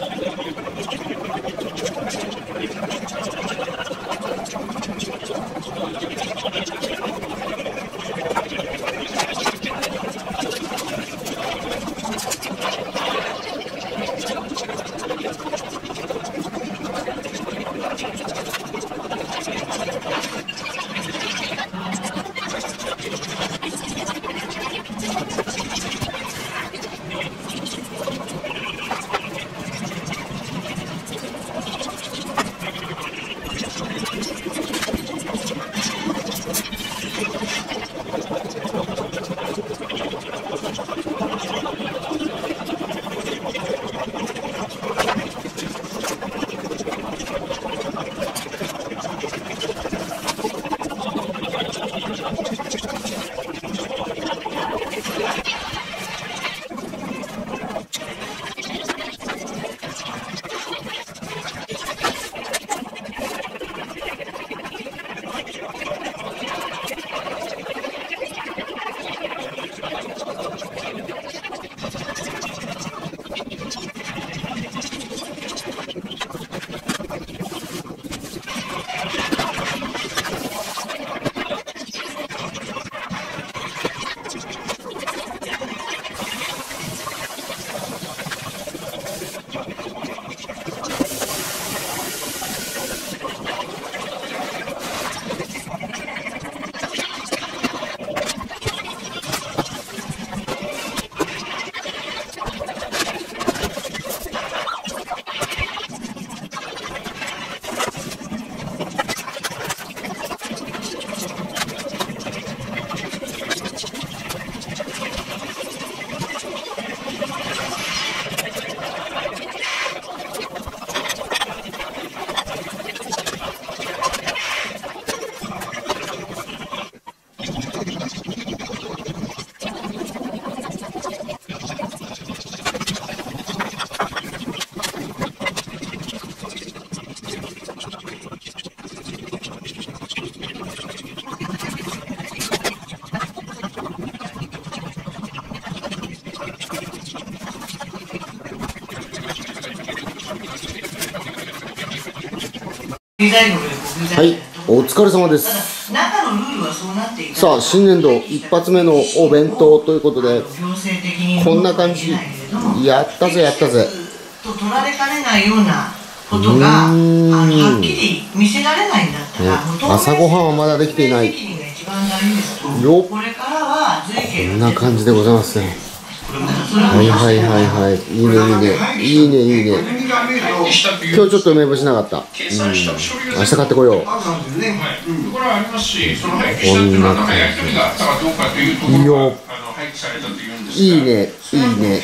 はい、お疲れ様です。さあ、新年度一発目のお弁当ということで、こんな感じ。やったぜ、やったぜ。 取られかねないようなことがはっきり見せられないんだったら、 朝ごはんはまだできていない。よっ、こんな感じでございますね。はいはいはいはい、いいねいいねいいねいいね。今日ちょっと梅干しなかった。明日買ってこよう。こんな感じ。いいよ。いいねいいね。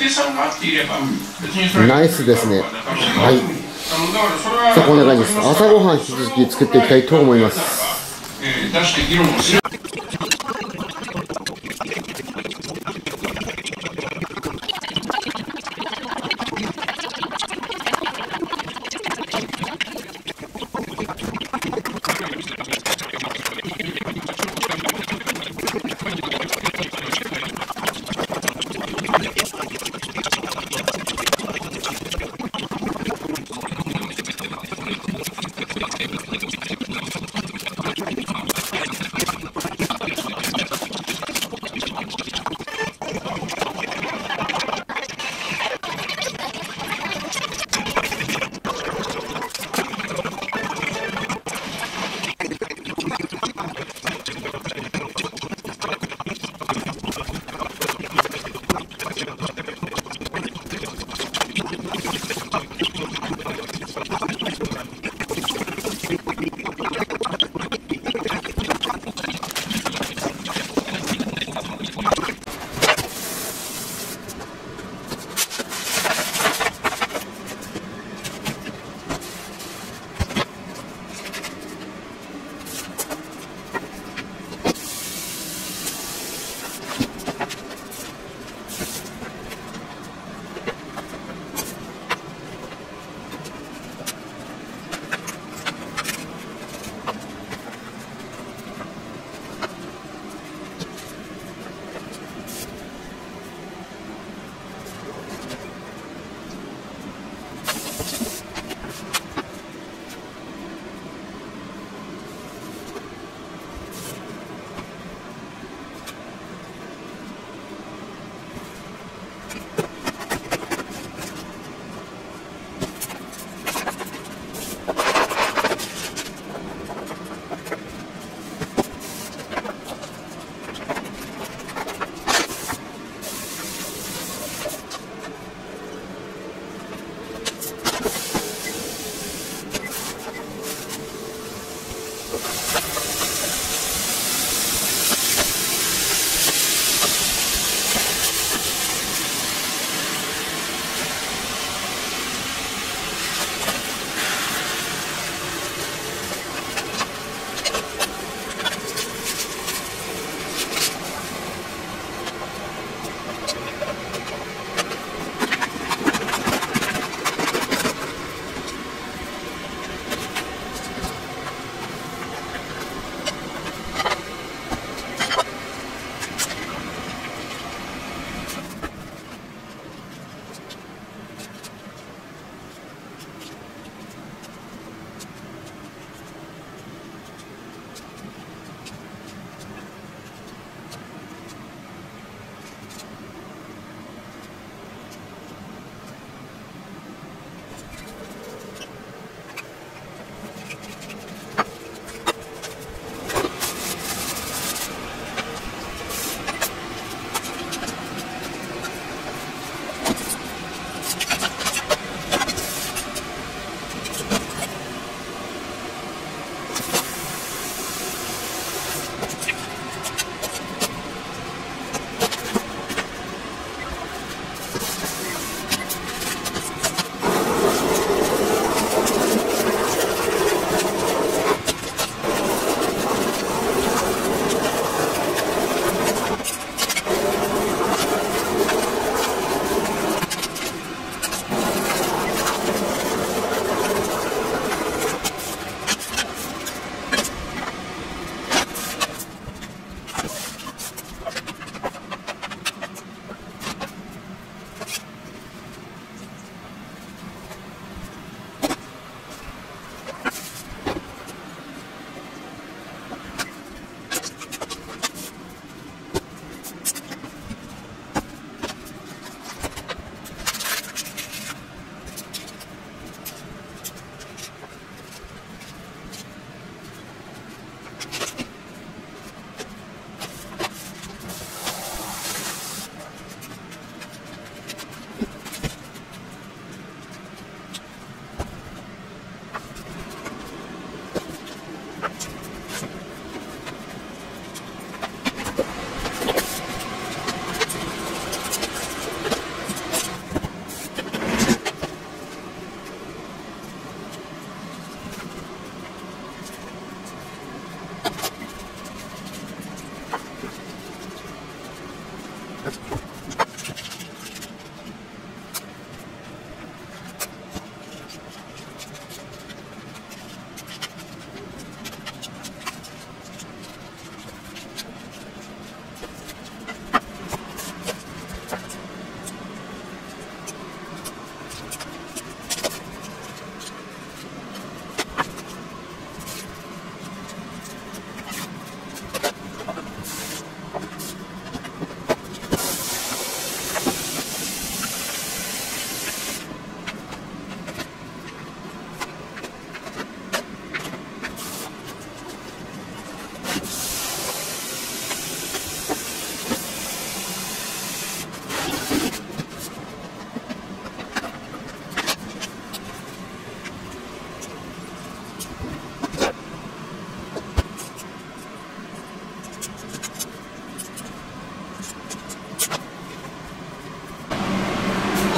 ナイスですね。はい。さあ、こんな感じです。朝ごはん引き続き作っていきたいと思います。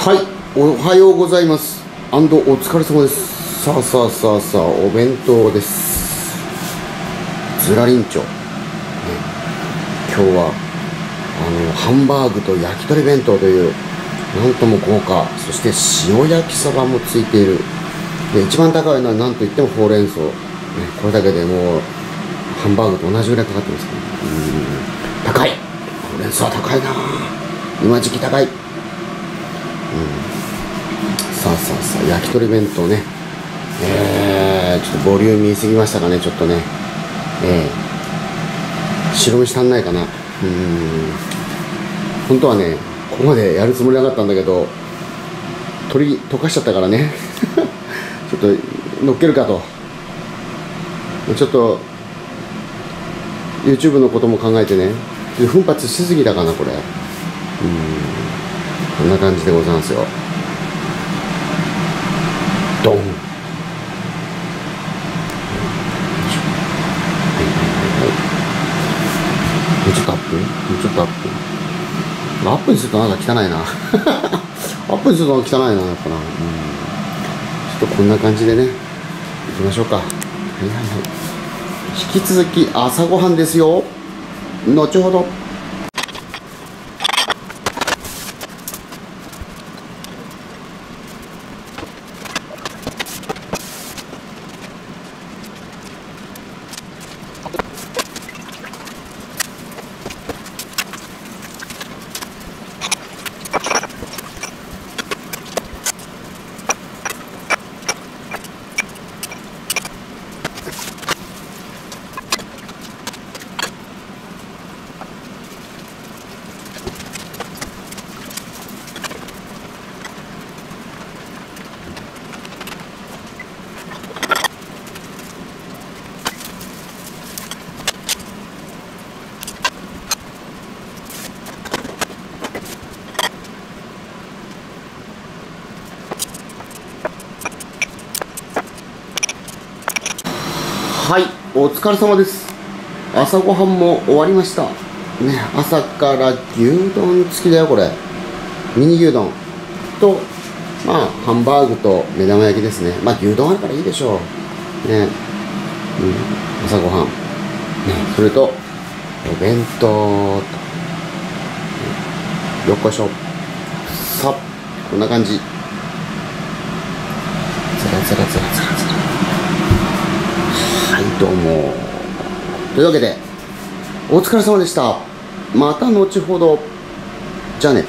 はい、おはようございますお疲れ様です。さあお弁当です。ずらりんちょ、ね、今日はハンバーグと焼き鳥弁当というなんとも豪華、そして塩焼きそばもついている。で一番高いのは何といってもほうれん草、ね、これだけでもうハンバーグと同じぐらいかかってますから、ね、高い。ほうれん草は高いな、今時期高い。さあ焼き鳥弁当ね、ちょっとボリューミーすぎましたかね、ちょっとね、白飯足んないかな。本当はねここまでやるつもりなかったんだけど、鶏溶かしちゃったからねちょっと乗っけるかと、ちょっと YouTube のことも考えてね、奮発しすぎたかなこれ。こんな感じでございますよ。ドン。もうちょっとアップ、アップにするとなんか汚いなアップにすると汚いな、やっぱな。ちょっとこんな感じでね、いきましょうか。引き続き朝ごはんですよ。後ほど。はい、お疲れ様です。朝ごはんも終わりました。ね、朝から牛丼付きだよ、これ。ミニ牛丼と、まあ、ハンバーグと目玉焼きですね。まあ、牛丼あるからいいでしょう。ね、朝ごはん。ね、それと、お弁当と、よっこいしょ。さあ、こんな感じ。ずら。どうも。というわけで、お疲れ様でした。また後ほど。じゃあね。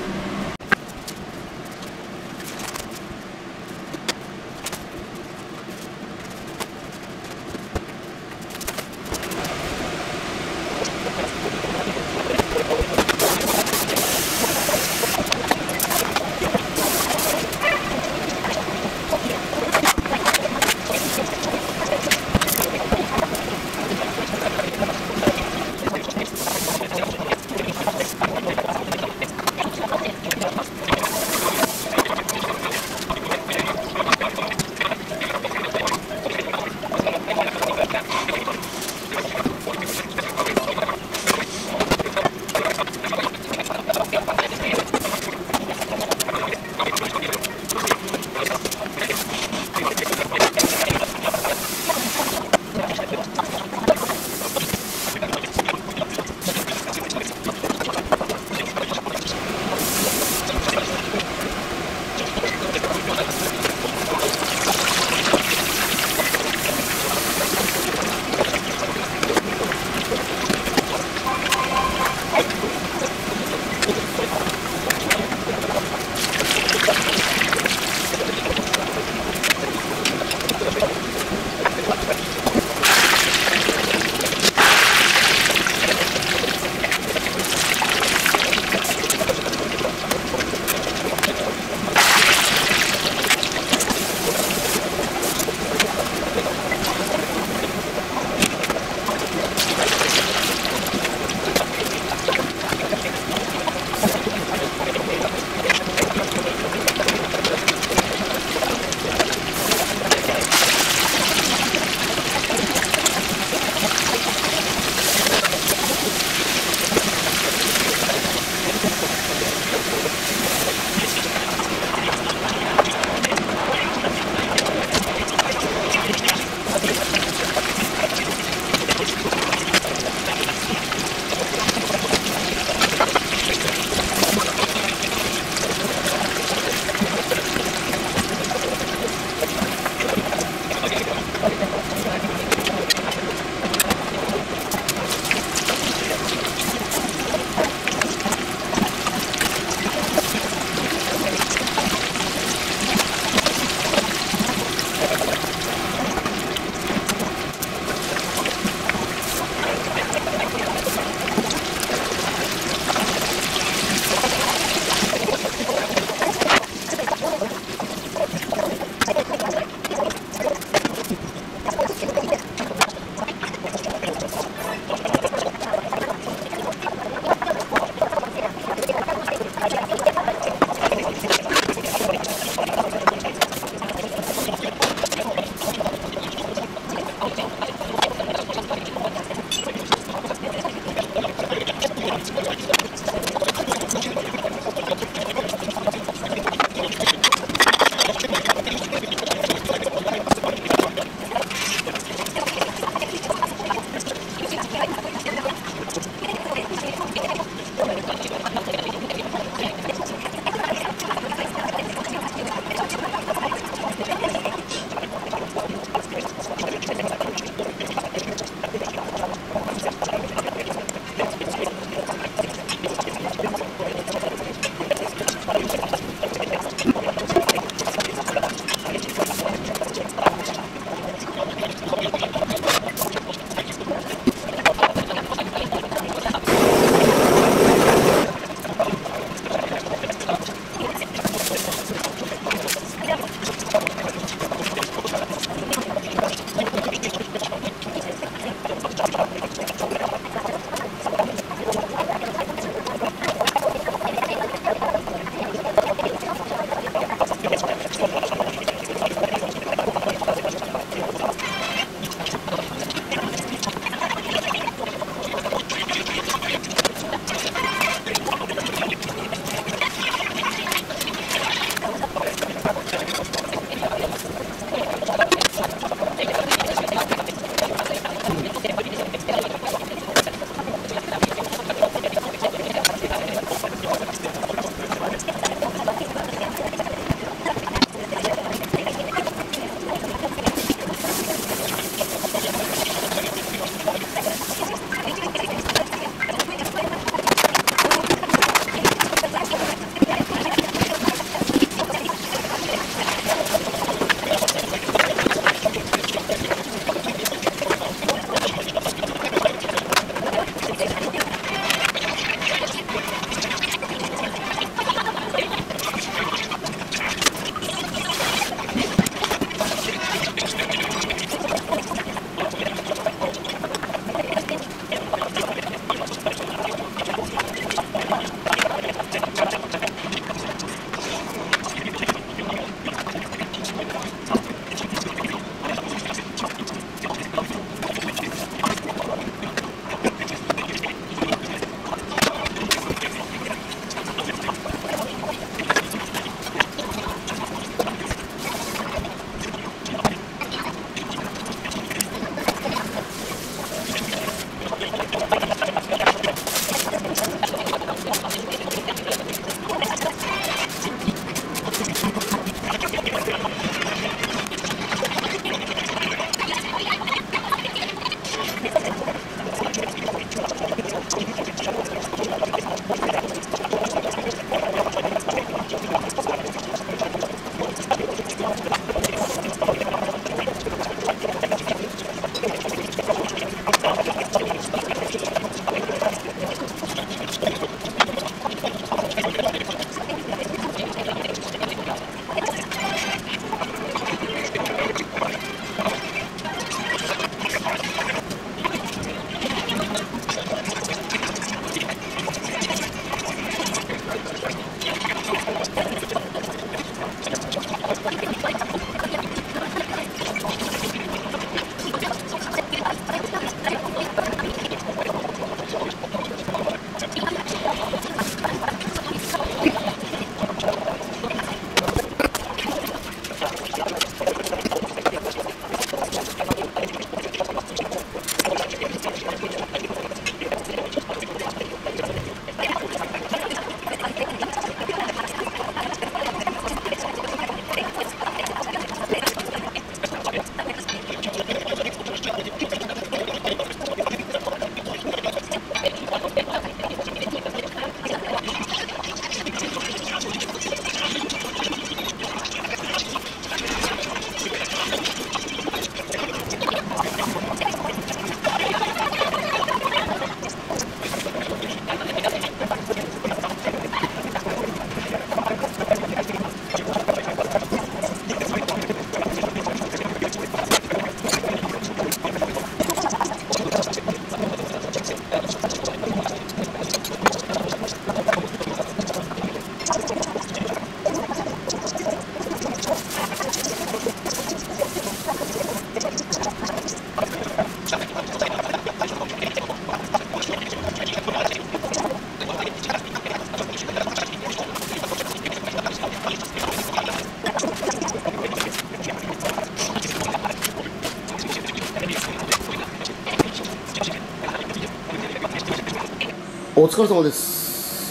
お疲れ様です。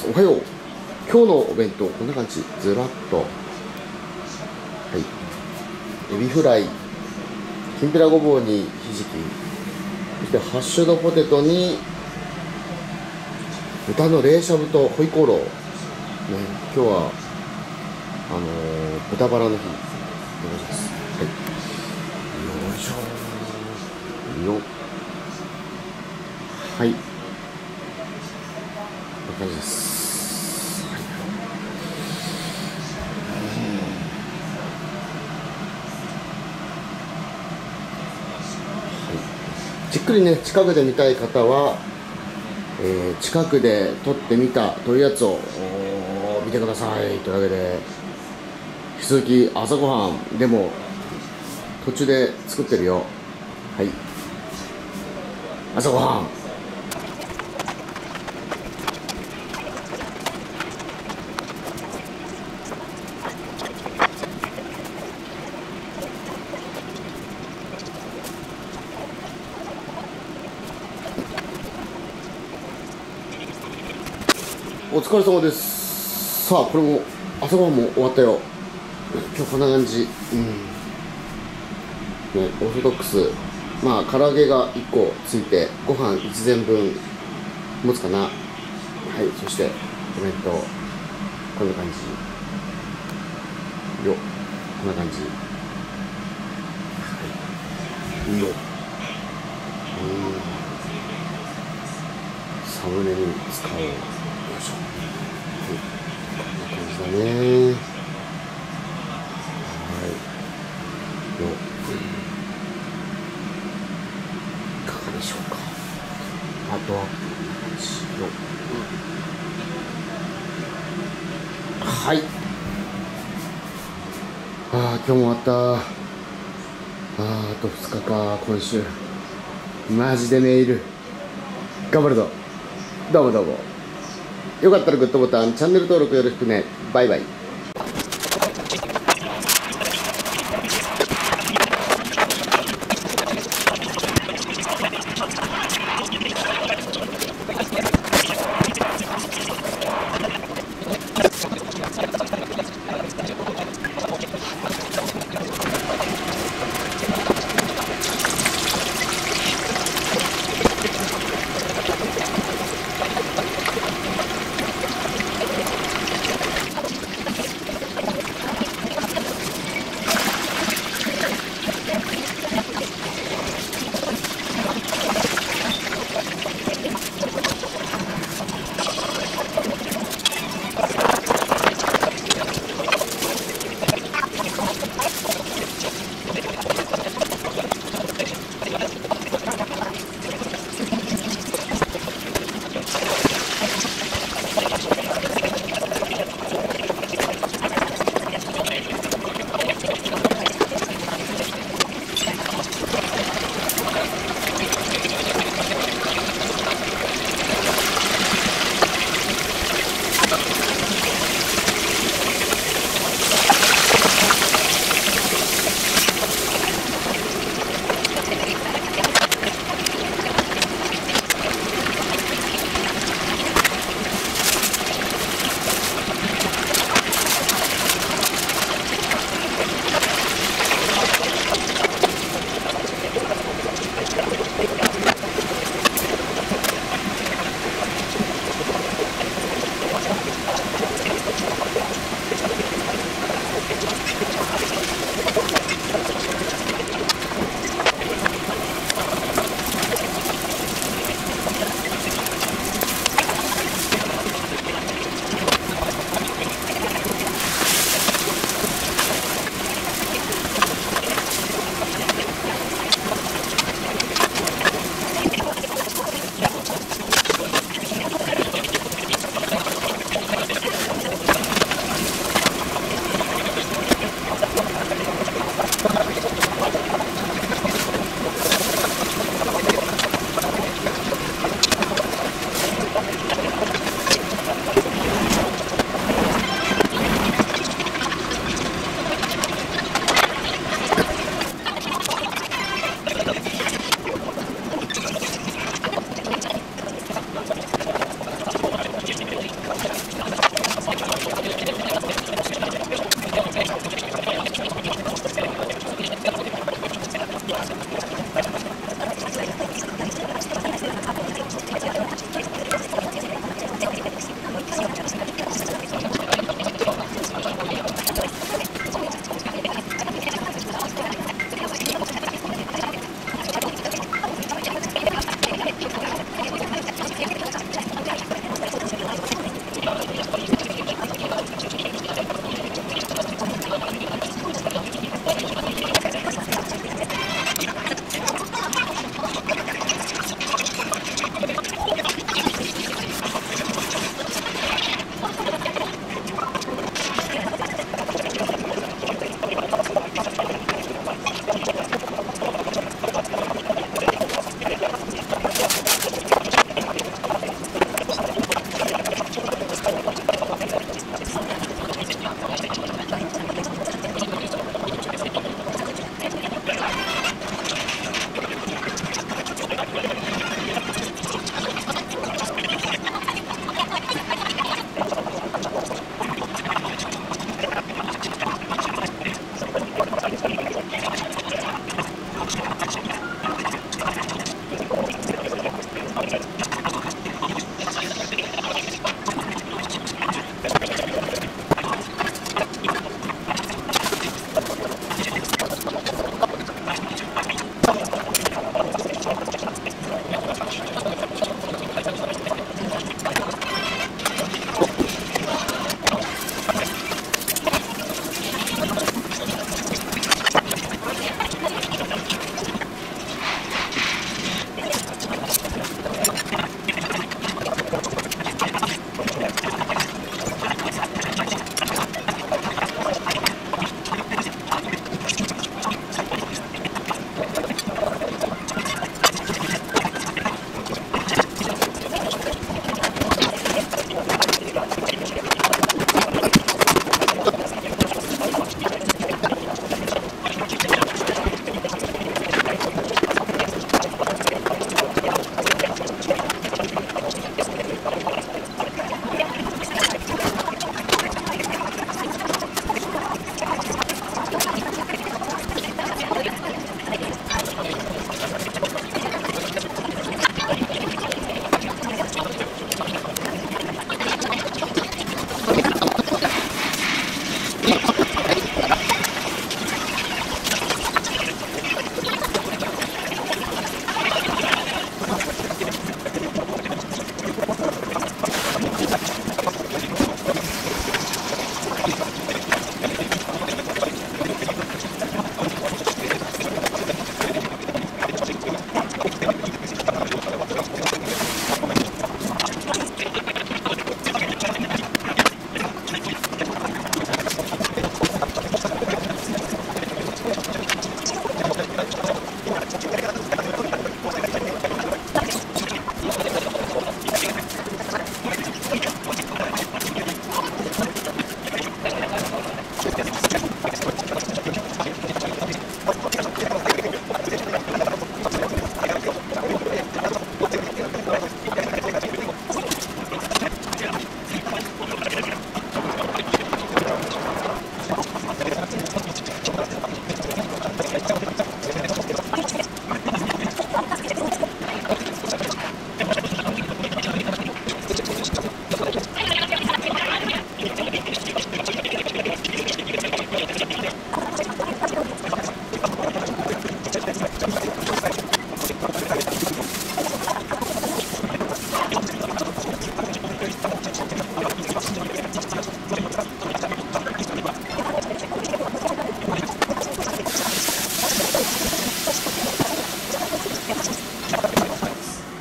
おはよう。今日のお弁当こんな感じ、ずらっと。はい、エビフライ、きんぴらごぼうにひじき、そしてハッシュドポテトに豚の冷しゃぶとホイコーロー、ね、今日は豚バラの日でございます。はい、よいしょよ。はい、こんな感じです。はい、じっくりね、近くで見たい方は、近くで撮ってみたというやつを見てください。というわけで、引き続き朝ごはんでも途中で作ってるよ。はい、朝ごはん。お疲れ様です。さあ、これも朝ごはんも終わったよ。今日こんな感じ。ね、オーソドックス。まあ唐揚げが1個ついてご飯1膳分持つかな。はい、そしてお弁当こんな感じよ。こんな感じ。はい、いいよ。サムネに使おう。よいしょ。はい、こんな感じだね。はいよ。いかがでしょうか。あとはこんな感じよ。はい。今日も終わった。あと2日か、今週。マジでメール頑張るぞ。どうもどうも。よかったらグッドボタン、チャンネル登録よろしくね。バイバイ。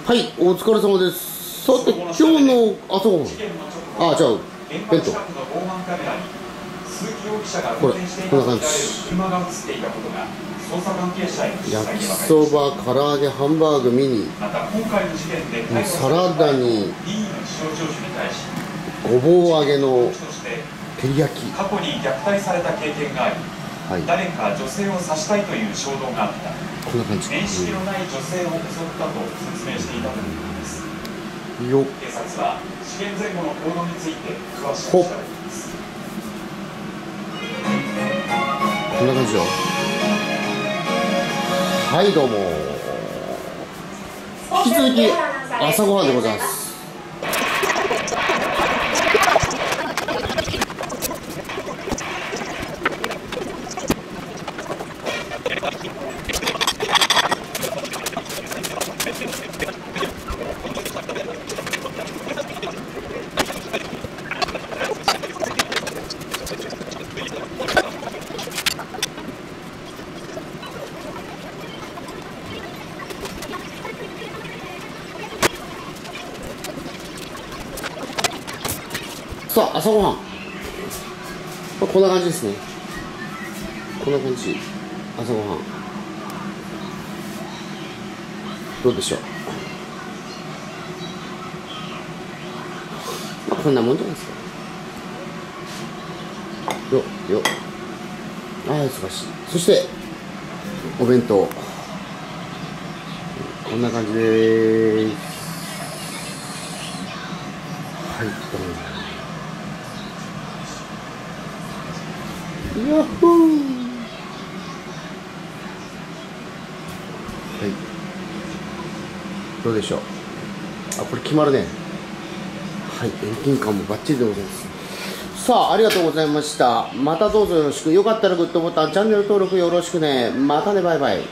はい、お疲れ様です。さて、今日の朝ごはん。あ、じゃあ、弁当。これ、こんな感じ。焼きそば、唐揚げ、ハンバーグ、ミニ。サラダに、ごぼう揚げの照り焼き。 過去に虐待された経験があり、はい、誰か女性を刺したいという衝動があった。 こんな感じ。 面識のない女性を襲ったと説明していたということです。 よっ。 警察は事件前後の行動について詳しく調べています。 こんな感じよ。はい、どうも。引き続き朝ごはんでございます。さあ、朝ごはん。こんな感じですね。こんな感じ。朝ごはん。どうでしょう。まあ、こんなもんじゃないですか。よ。ああ、忙しい。そして、お弁当。こんな感じでーす。はい、どうも。ヤッホー。はい。どうでしょう。あ、これ決まるね。はい、遠近感もバッチリでございます。さあ、ありがとうございました。またどうぞよろしく。よかったらグッドボタン、チャンネル登録よろしくね。またね、バイバイ。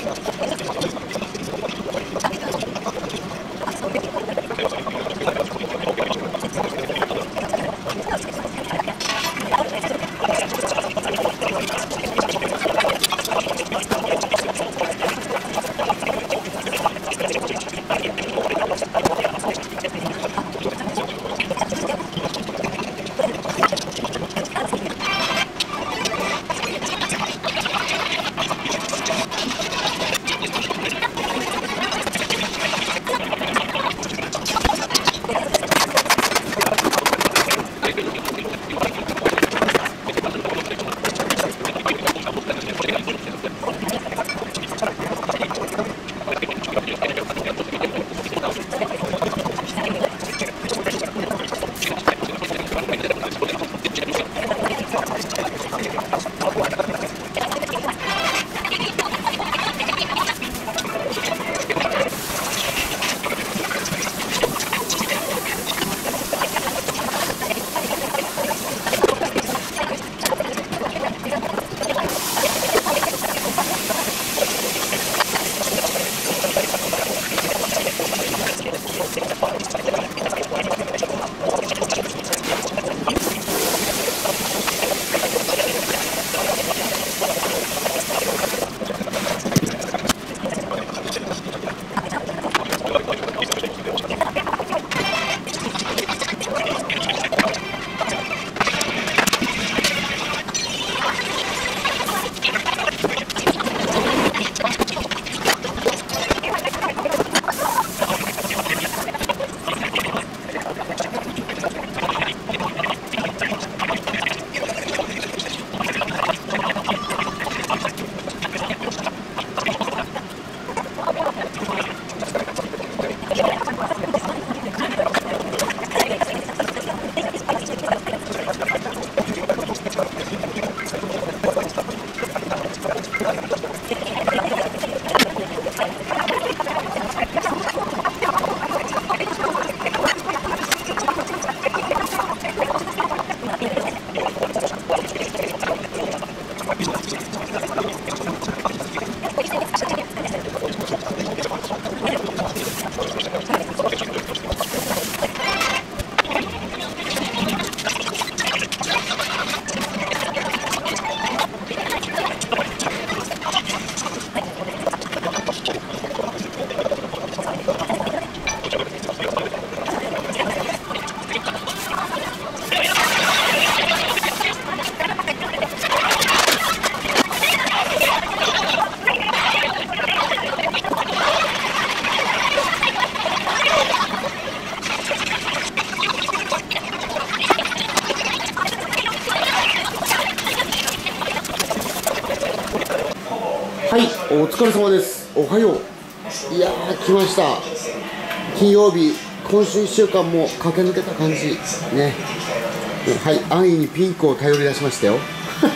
はい、お疲れ様です。おはよう。いやー、来ました。金曜日、今週1週間も駆け抜けた感じ。ね。はい、安易にピンクを頼り出しましたよ。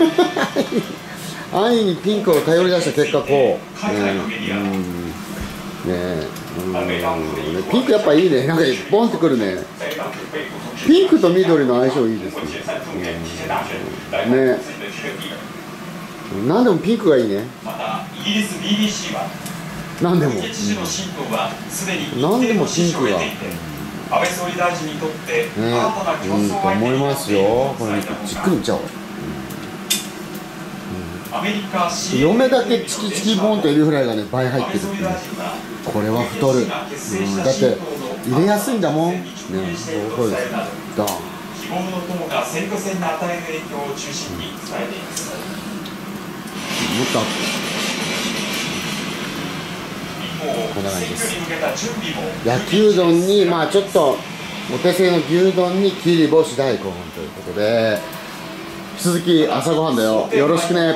安易にピンクを頼り出した結果、こう。ピンクやっぱいいね。なんかボンってくるね。ピンクと緑の相性いいですね。ね。何でもピンクがいいね。 またイギリス BBC は何でも。何でもピンクが。 安倍総理大臣にとって新たな競争と思いますよ。これじっくりいっちゃおう。嫁だけチキチキボンとエビフライがね倍入ってるっていう。これは太る。だって入れやすいんだもん。ね、そうです。ドン。 希望の党が選挙戦に与える影響を中心に伝えています。 もっとこんな感じです。焼きうどんにまあちょっとお手製の牛丼に切り干し大根ということで、引き続き朝ごはんだよ。よろしくね。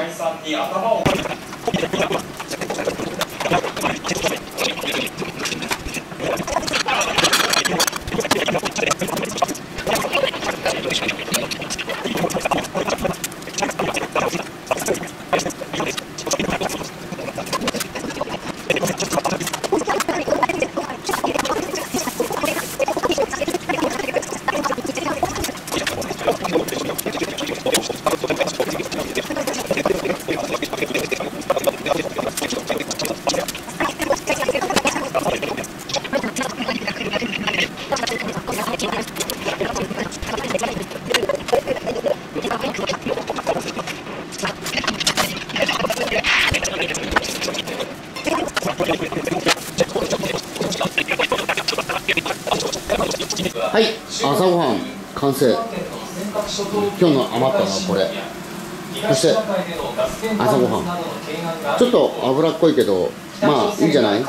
はい、朝ごはん完成。今日の余ったのはこれ。そして朝ごはん。ちょっと脂っこいけど、まあいいんじゃない？はい、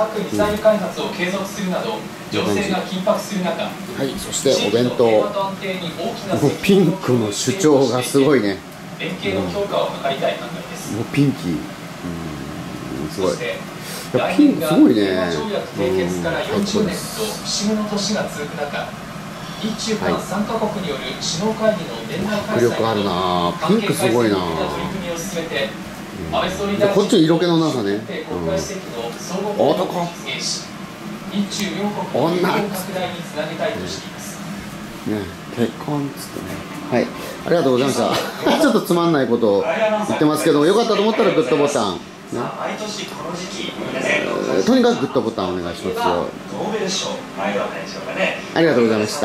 そしてお弁当。もうピンクの主張がすごいね。もうピンキー。すごい。いやピンクすごいね。はい、そうです。 日中韓3カ国による首脳会議の年内開催迫力あるな。ピンクすごいな。こっちの色気のなさね。男。女。ね、結婚っつってね。はい、ありがとうございました。ちょっとつまんないことを言ってますけど、よかったと思ったらグッドボタン。ね、とにかくグッドボタンお願いしますよ。ありがとうございました。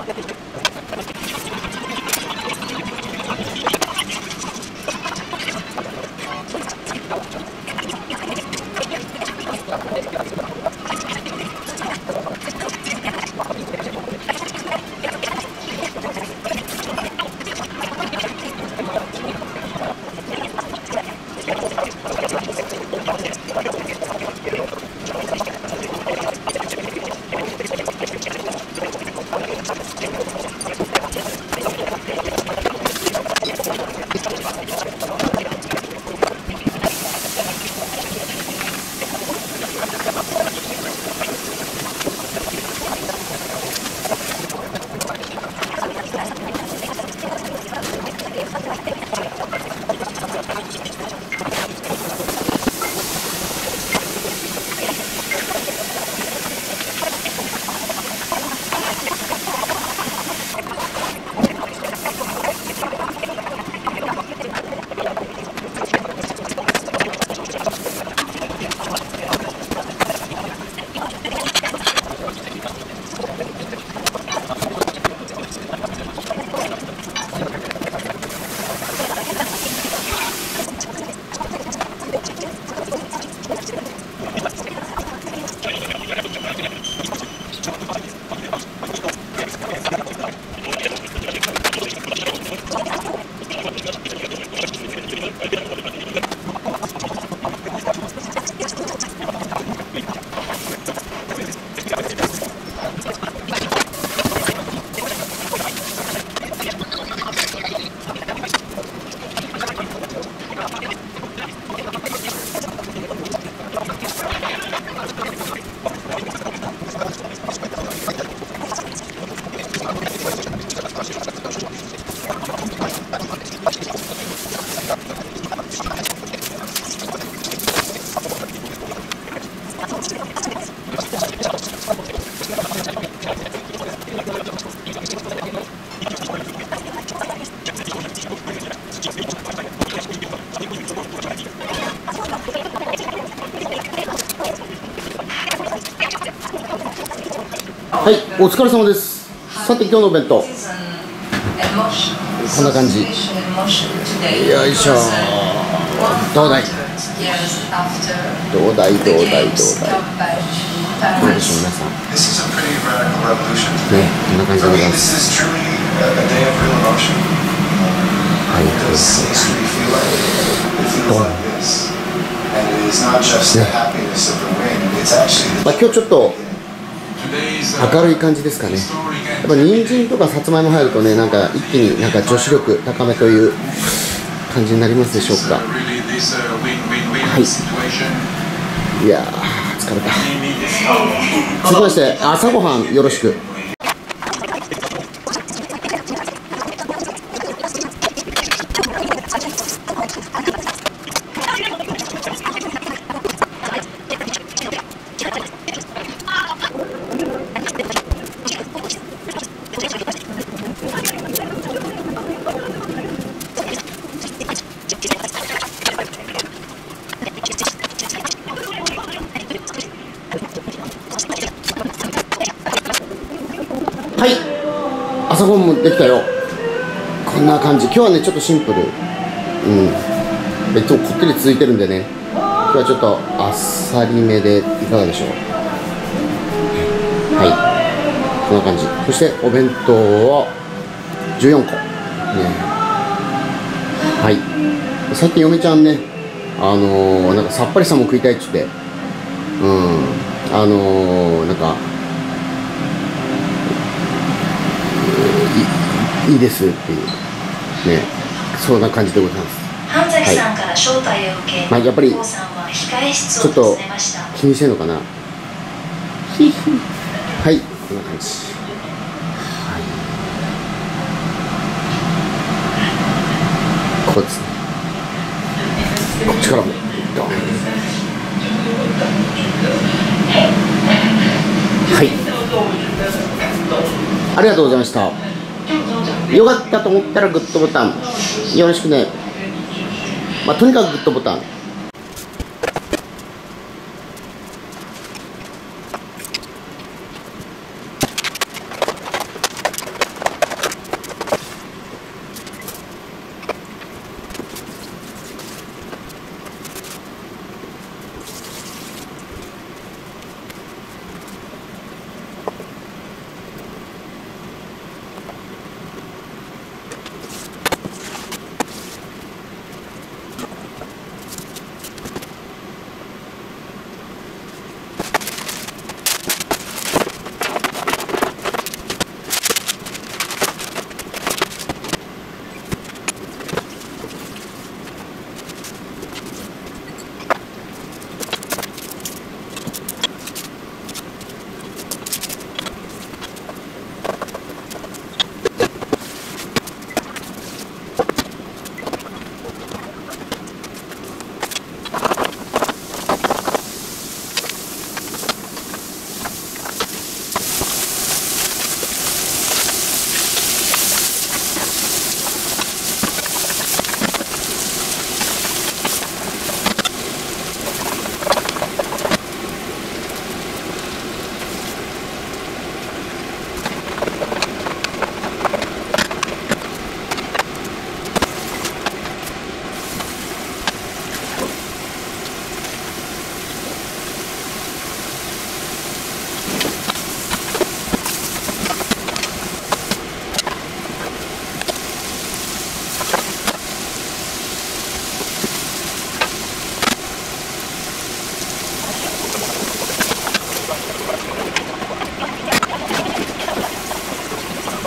はい、お疲れ様です。さて今日のお弁当こんな感じ。よいしょ。どうだいどうだいどうだいどうだい。どうでしょう皆さん。ね、こんな感じでございます。はいはいはい。まあ今日ちょっと明るい感じですかね。やっぱ人参とかさつまいも入るとね、なんか一気になんか女子力高めという感じになりますでしょうか。はい。いやー疲れた。続きまして朝ごはんよろしく。はい、朝ごはんもできたよ。こんな感じ。今日はねちょっとシンプル。いつもこってり続いてるんでね、今日はちょっとあっさりめでいかがでしょう。はい、こんな感じ。そしてお弁当を14個ね。はい、最近嫁ちゃんね、なんかさっぱりしたもん食いたいっつって、なんかいいですっていうね、そんな感じでございます。 半崎さんから招待を受け、 まあ、やっぱりちょっと気にしてるのかな。はい、こんな感じ。はい、ここですね。こっちからもドン。はい、ありがとうございました。よかったと思ったらグッドボタンよろしくね。まあ、とにかくグッドボタン。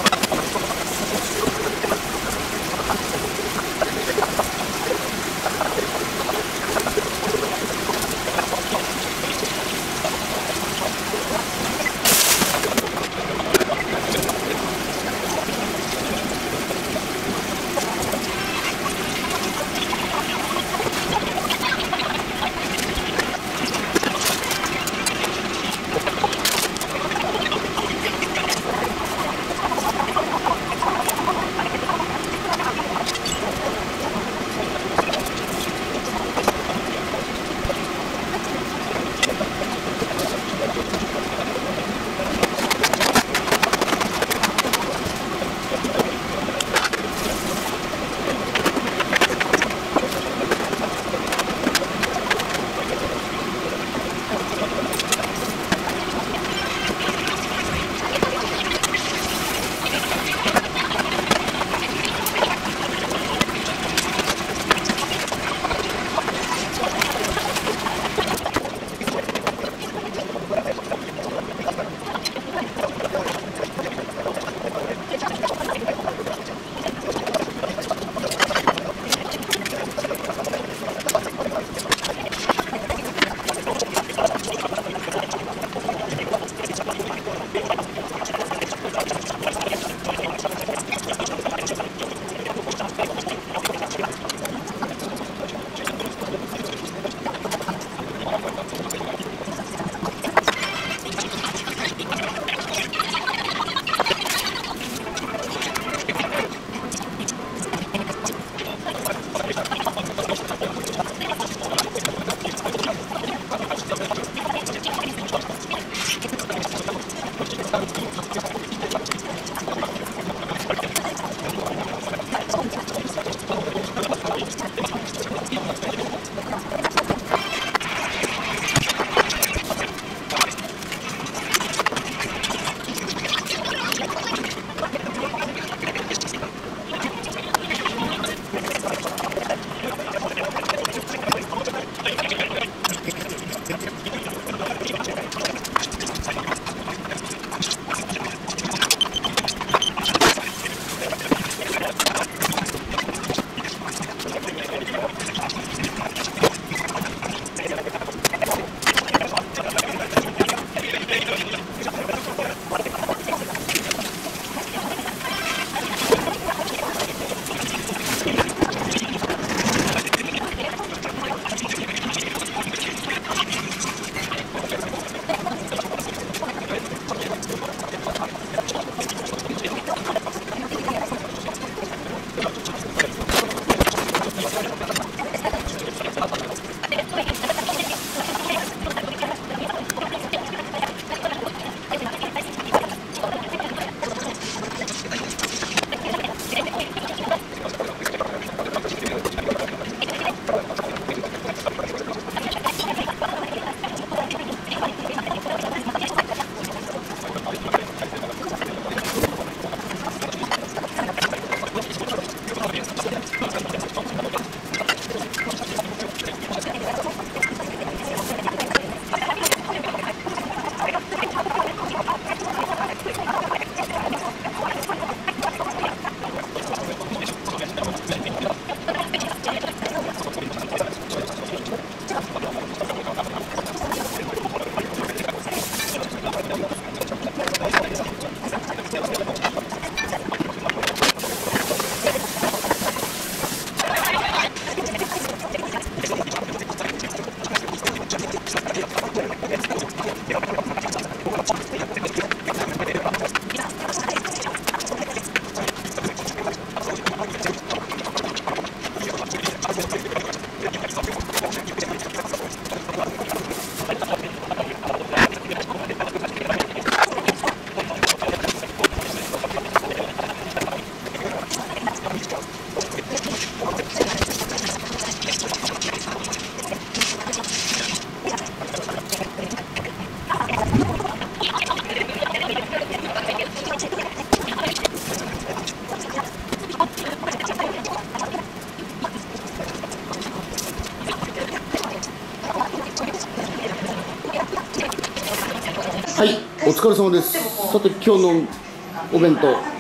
はい、お疲れ様です。さて今日のお弁当、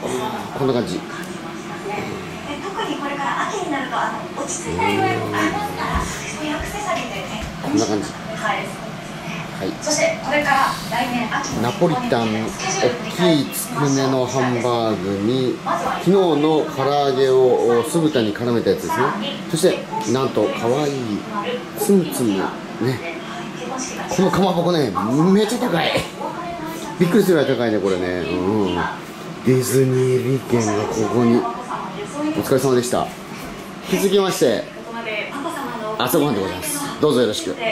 こんな感じ。 特にこれから秋になると落ち着いた色合いもありますから、そういうアクセサリーでね。 こんな感じ。 はい。 はい。 そしてこれから来年秋のナポリタン、大きいつくねのハンバーグに昨日の唐揚げを酢豚に絡めたやつですね。そしてなんと可愛いつむつむね。このかまぼこね、めっちゃ高い。びっくりするぐらい高いね、これね。ディズニーリケンがここに。お疲れ様でした。引き続きまして朝ごはんでございます。どうぞよろしく。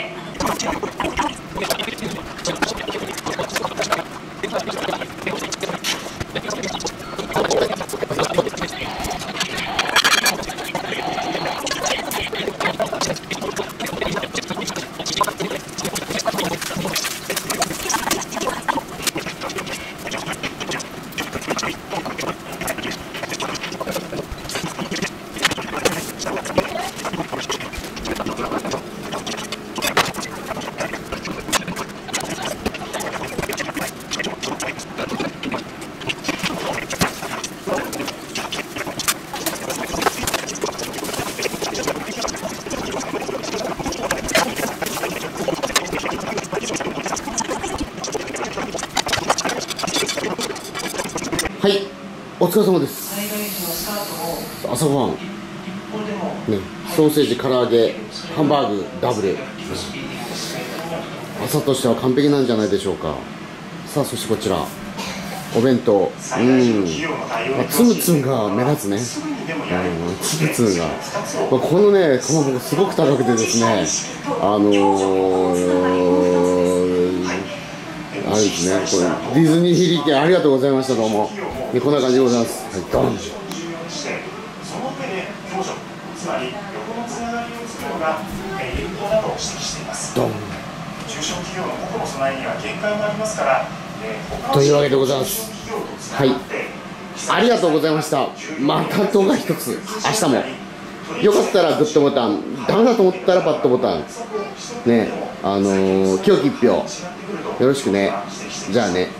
はい、お疲れ様です。朝ごはん、ね、ソーセージ、唐揚げ、ハンバーグ、ダブル、朝としては完璧なんじゃないでしょうか。さあ、そしてこちら、お弁当、つむつむが目立つね。つむつむが、このね、かまぼこすごく高くてですね、あれですね、これディズニーヒリケンありがとうございました。どうも。でこんな感じでございます。はい、ドン。 その上で当初、つまり横のつながりを作るのが有効だと指摘しています。 ドン。 中小企業の個々の備えには限界もありますから、 というわけでございます。はい、ありがとうございました。また動画一つ、明日もよかったらグッドボタン、ダメだと思ったらバッドボタンね、清き一票よろしくね。じゃあね。